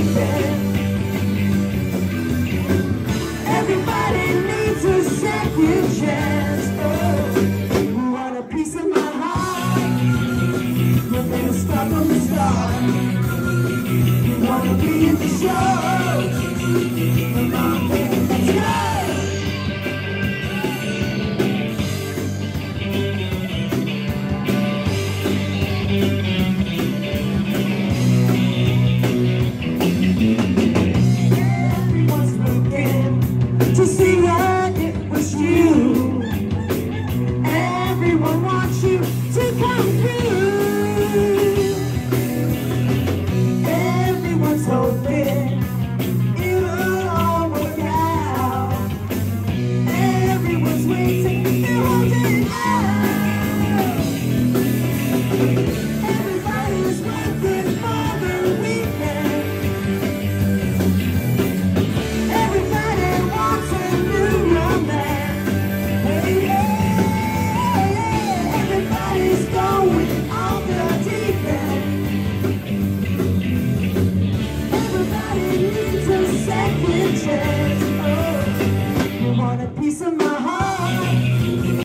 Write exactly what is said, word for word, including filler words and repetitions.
Everybody needs a second chance. Oh, you want a piece of my heart? You're gonna start from the start. You wanna be in the show? Come on, baby.